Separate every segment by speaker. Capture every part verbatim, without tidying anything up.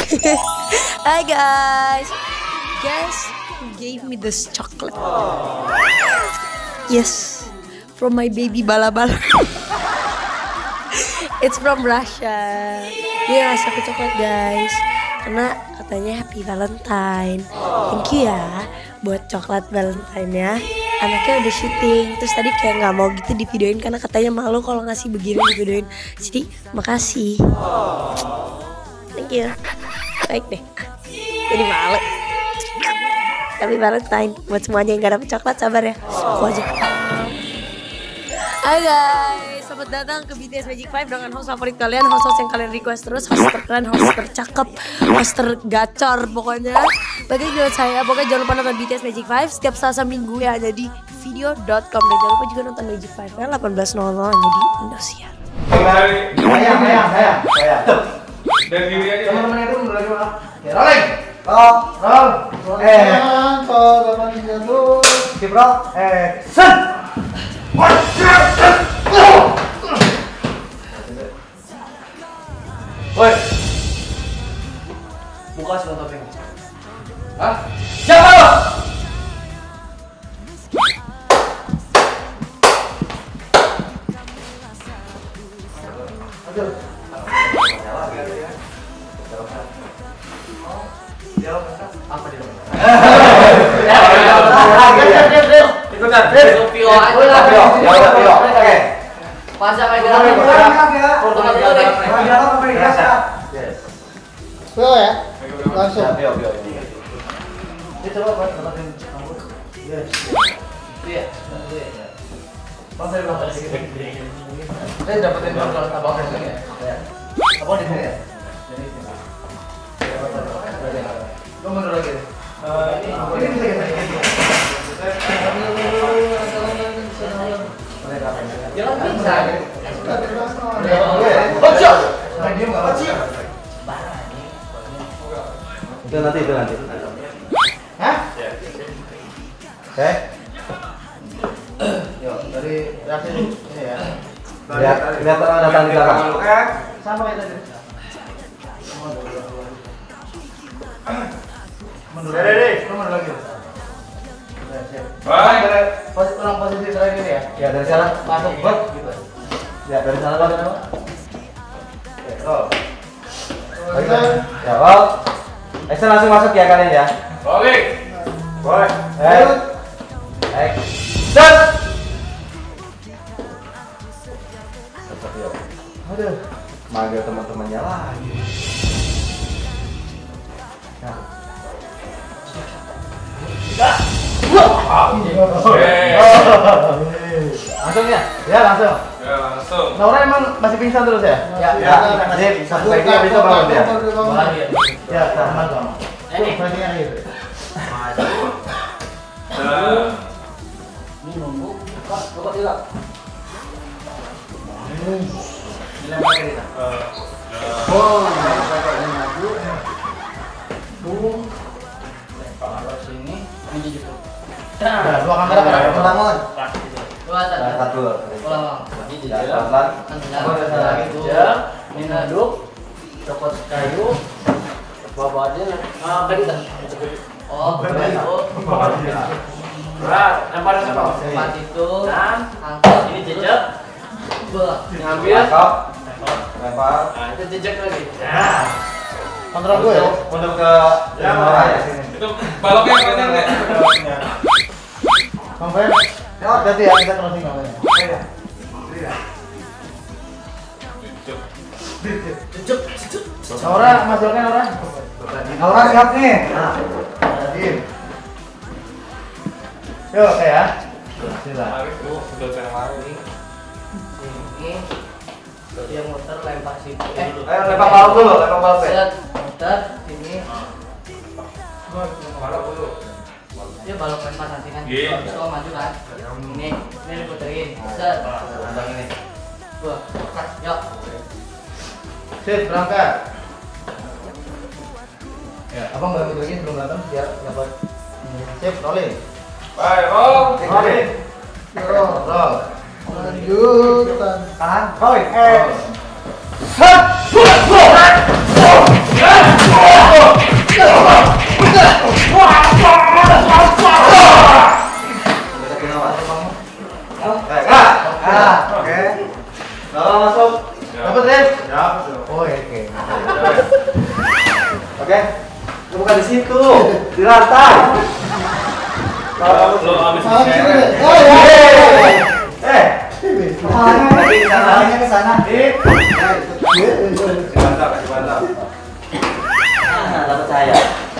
Speaker 1: Hi guys. Guess who gave me this chocolate? Yes, from my baby Bala Bala. It's from Russia. Dia ngasih aku coklat guys, karena katanya Happy Valentine. Thank you ya buat coklat Valentine ya. Anaknya udah syuting, terus tadi kayak nggak mau gitu di videoin karena katanya malu kalau ngasih begini di videoin. Jadi makasih. Thank you. Baik deh. Jadi malu. Happy Valentine buat semuanya yang gak dapet coklat, sabar ya. Aku aja. Hai guys, selamat datang ke B T S Magic Five dengan host favorit kalian, host-host yang kalian request terus, host terkeren, host tercakep, host tergacor pokoknya. Bagi video saya, pokoknya jangan lupa nonton B T S Magic Five setiap Selasa Minggu ya, ada di video dot com. Dan jangan lupa juga nonton Magic Five ya, delapan belas nol nol hanya di Indosiar.
Speaker 2: Sayang, sayang, sayang, sayang. Dan diri aja. Teman-teman itu mulai mana? Ya, rolling. Oh, roll. Eh, kalau delapan tiga tuh, skip roll. Eh, sen. Woi, buka sebelah topeng. Hah? Siapa lo? Aduh. Apa di dalam? Ikutan. Vio aja lah. Vio, Vio. Oke. Pasang aja lagi. Portugal dulu deh. Vio ya. Langsung. Vio, Vio. Ini coba buat dapetin kamu. Yes. Iya. Bang saya bilang tadi sedikit. Saya dapetin kalau abang di sini ya. Abang di sini ya. Lo mundur lagi. Ini bisa kita jangan bisa. Bocor. Dia enggak bocor. Itu nanti itu nanti. Hah? Oke. Yo, dari reaksi ini ya. Lihat lihat orang datang di belakang. Sama kayak tadi. Mundur lagi. Mundur lagi. Baik, dari posisi ulang posisi terakhir ini ya. Ya, dari sana masuk bot gitu. Ya, dari sana bot. Oke, roll. Ya, roll. Action langsung masuk ya kalian ya. Rolling. Boleh. Eh. Action. Aduh, manggil teman-temannya lagi. Nah. Langsung ya? Ya langsung. Ya langsung. Naura emang masih pingsan terus ya? Ya. Ya. Jadi sampai dia bisa bangun dia. Ya, tahan kamu. Ini perhatian gitu. Maju. Ini nunggu. Kok coba tidak? Dilempar kita. Oh, ini maju. Boom. Lempar sini. Ini gitu. Nah, dua kamera pada bangun. Dua satu. Ulang. Ini jejak. Pelan-pelan. Lagi jejak. Minaduk. Copot kayu. Bawa aja. Ah, tadi dah. Oh, kayu. Berat. Lempar ke bawah. Empat itu. Dan angkat. Ini jejak. Bah. Ngambil. Lempar. Nah, itu jejak lagi. Nah. Kontrol gue ya. Untuk ke Naura ya. Itu baloknya kelihatan nggak? Sampai, hati-hati ya kita crossing namanya. Iya. Cucuk, cucuk. Naura, masuknya Naura. Naura siap nih. Nah, hadir. Yuk, oke ya. Bismillah. Sudah terlalu ini. Ini. Yang muter lempar situ. Eh, lempar balok dulu, lempar balok ya. Muter sini. Balok dulu. Dia balok lempar nanti kan. Terus lo maju kan. Ini, ini diputerin. Set. Abang ini. Dua. Yuk. Set, berangkat. Ya, abang balik lagi sebelum datang biar dapat. Sip, rolling. Bye, roll. Rolling. Roll, roll. Lanjutan. Tahan. Rolling. Eh. Set. Set.
Speaker 3: Oke. Bukan di situ, di lantai.
Speaker 2: Lo abis seret.
Speaker 3: Eh, kepalanya ke sana.
Speaker 2: Mantap, mantap.
Speaker 3: Ah, dapat saya.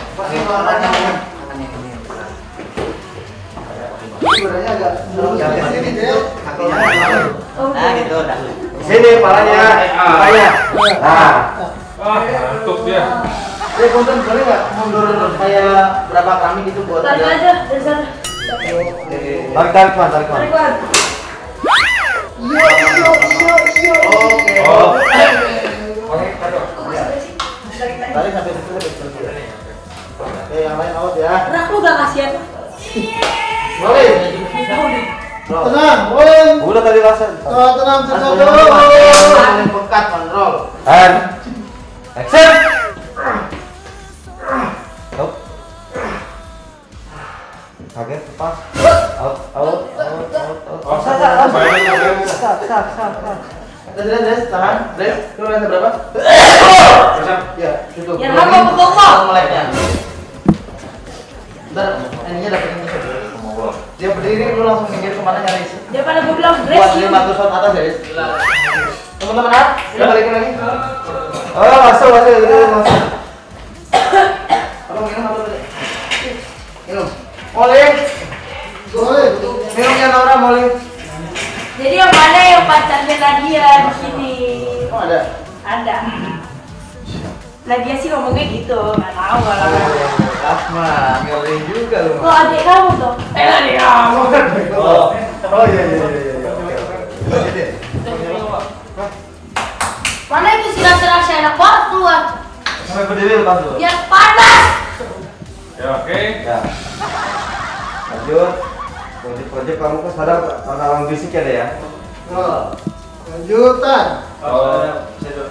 Speaker 3: Sebenarnya agak sini deh. Nah, gitu dah. Sini palanya, palanya. Nah.
Speaker 2: Wah, ngantuk dia.
Speaker 3: Eh, konten boleh nggak mundur kayak berapa kami gitu buat
Speaker 1: Tarik aja dari sana.
Speaker 3: Tarik tarik man, tarik man.
Speaker 1: Tarik Wan.
Speaker 3: Yo yo yo yo. Oke. Oke, tarik. Tarik sampai situ deh. Oke, yang lain awas ya.
Speaker 1: Karena aku gak kasihan.
Speaker 3: Boleh. Tenang, boleh. Udah tadi rasa. Oh, tenang, tenang dulu. Paling pekat kontrol. And action. Stop. Kaget, pas. Out, out, out, out, out.
Speaker 2: Oh,
Speaker 3: Sak, sak, sak.
Speaker 2: main,
Speaker 3: Sak, sak, sak, sak. Des, des, des, tahan. Des, lu lantai berapa? Ya, tutup.
Speaker 1: Ya, apa pokok?
Speaker 3: Meleknya. Bentar, ininya dapetin musuh. Dia berdiri, lu langsung minggir kemana nyari?
Speaker 1: Dia pada gue bilang
Speaker 3: Buat
Speaker 1: dress
Speaker 3: lima ratus shot atas ya, Des. Teman-teman, ah, kita balikin lagi. Oh, masuk, masuk, itu masuk. Apa minum apa tadi? Minum. Molly. Molly. Minumnya Nora, Molly.
Speaker 1: Jadi yang mana yang pacarnya Nadia di sini?
Speaker 3: Oh, ada.
Speaker 1: Ada. Nadia sih ngomongnya gitu, nggak tahu lah.
Speaker 3: Asma, ngeri juga lu.
Speaker 1: Kok adik kamu tuh? Eh adik kamu.
Speaker 3: Oh, oh iya iya iya iya.
Speaker 1: Mana itu si rasa-rasa enak banget keluar?
Speaker 3: Sampai berdiri lepas dulu.
Speaker 1: Ya panas.
Speaker 2: Ya, oke.
Speaker 3: Ya. Lanjut. Project-project kamu kan sadar karena orang fisik ya deh ya. Oh. Lanjutan.
Speaker 2: Oh.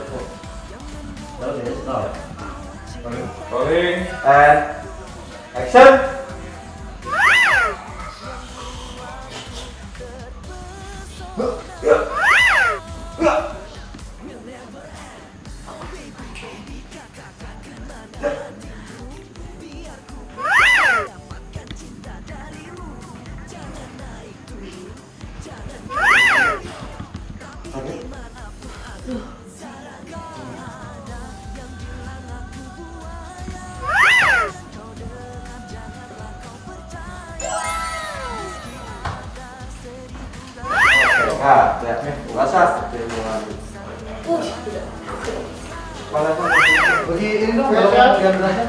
Speaker 3: Lalu ya, stop.
Speaker 2: Rolling.
Speaker 3: And action. Nah, ya, basah. Bagi ini dong, kalau yang berasa.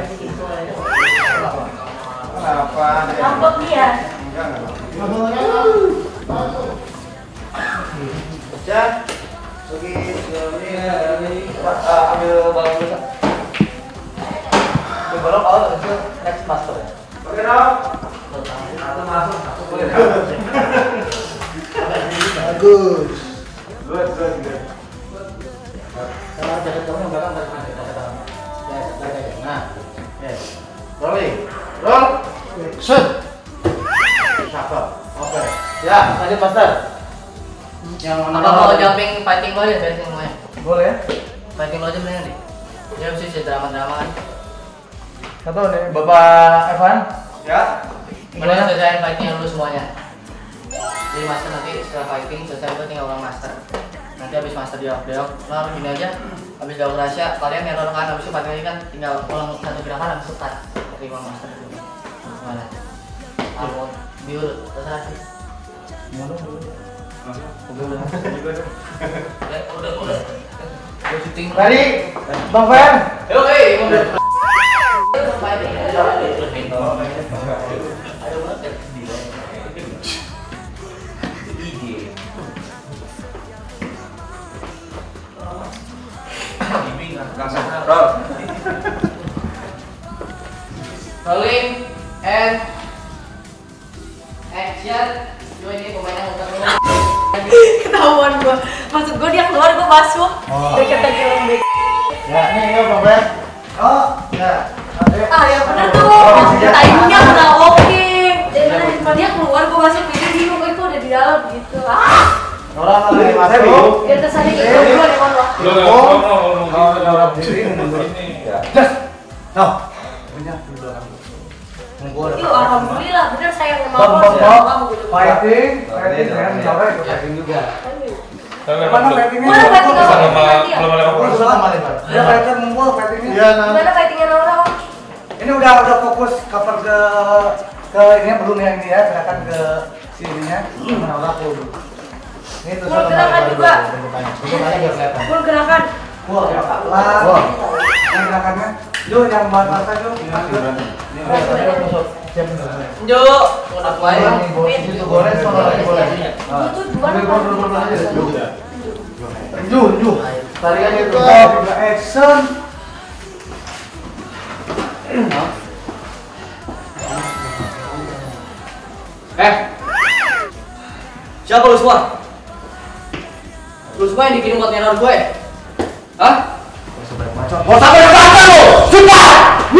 Speaker 3: Kenapa?
Speaker 1: Ngambek dia.
Speaker 3: Enggak, enggak. Ya, bagi ini ambil balon dulu. Ambil balon awal itu next master ya. Oke, dong. Satu masuk, satu boleh. Bagus. Good, good, good. Kalau jaket kamu yang belakang dari mana? Nah, yes. Rolling, roll, shoot. Cakep. Oke. Ya, lanjut master. Yang mana?
Speaker 4: Apa mau jumping fighting lo aja beresin semuanya?
Speaker 3: Boleh ya?
Speaker 4: Fighting lo aja beneran deh. Dia mesti bisa drama-drama kan.
Speaker 3: Nggak tahu nih, Bapak Evan. Ya.
Speaker 4: Mending selesaiin fightingnya dulu semuanya. Jadi master nanti setelah fighting selesai itu tinggal ulang master. Nanti habis master dialog-dialog, lo harus gini aja. Habis dialog rahasia, kalian yang kan habis itu fighting kan tinggal ulang satu gerakan langsung cut. Oke, ulang master dulu. Gimana? Almond, biur, terserah sih.
Speaker 3: Mana dulu?
Speaker 4: Udah, udah, udah. Gue syuting.
Speaker 3: Ready? Bang Fan.
Speaker 4: Oke, udah. Fighting. Ayo banget.
Speaker 2: Langsung roll.
Speaker 4: Rolling and action. Yo ini pemainnya muter dulu.
Speaker 1: Ketahuan gua. Maksud gua dia keluar gua masuk.
Speaker 3: Oh.
Speaker 1: Dia kata lembek.
Speaker 3: Ya, ini ya Bang Fan. Oh, ya.
Speaker 1: Ah ya benar tuh.
Speaker 3: Oh, ya.
Speaker 1: Timingnya udah oke. Jadi pas dia keluar gua masuk video bingung kok itu udah di dalam gitu. Ah.
Speaker 3: Orang lagi masuk.
Speaker 1: Dia terus ada gitu gua di mana.
Speaker 2: Lo nggak ngomong ngomong gitu.
Speaker 3: Orang berdiri menunggu.
Speaker 2: Ini.
Speaker 3: Ya. Oh, punya di belakang. Nunggu ada.
Speaker 1: Yuk, alhamdulillah bener saya yang
Speaker 3: Bom,
Speaker 1: mau
Speaker 3: bom, bom.
Speaker 1: kamu gitu.
Speaker 3: Fighting, fighting, saya mencoba ikut fighting juga. Mana fightingnya?
Speaker 1: Mana fighting
Speaker 5: Sama
Speaker 1: kamu? Nanti ya?
Speaker 5: belum ada
Speaker 3: Fokus
Speaker 5: fokus.
Speaker 3: sama Lebar. Udah fighting ngumpul fightingnya. Iya, nah.
Speaker 1: Gimana fightingnya Nora?
Speaker 3: Ini udah udah fokus cover ke ke ini belum ya ini ya, gerakan ke sininya. Mana orang full. Ini tuh
Speaker 1: Full gerakan juga.
Speaker 3: Bentukannya biar kelihatan.
Speaker 1: Full gerakan.
Speaker 3: Wah, lah. Wah. Yang gerakannya, Yo yang buat masa yo.
Speaker 4: Jo, udah kuai.
Speaker 3: Itu boleh sama lagi boleh.
Speaker 1: Itu dua
Speaker 3: Ju, ju. Tariannya itu juga action.
Speaker 4: Eh, siapa lu semua? Lu semua yang dikirim buat neror gue? Hah?
Speaker 3: Mau sampai ke mana lu? Cepat!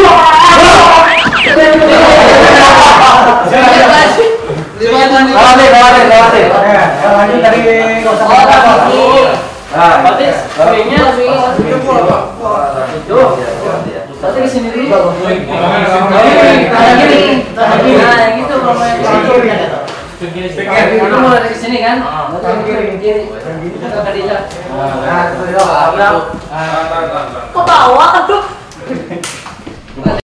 Speaker 3: Lewatin, lewatin, lewatin. Yang lanjut dari kosan
Speaker 4: Oh,
Speaker 3: pertama.
Speaker 4: Nah, berarti swingnya swing Tuh, berarti kesini dulu. Kanan kiri, kanan kiri. Nah, yang gitu kalau main kanan kiri. Itu mulai dari sini kan? Kanan kiri, kiri. Kita ke dia.
Speaker 3: Nah, itu yo.
Speaker 5: Nah, nah, nah.
Speaker 1: Ke bawah, aduh.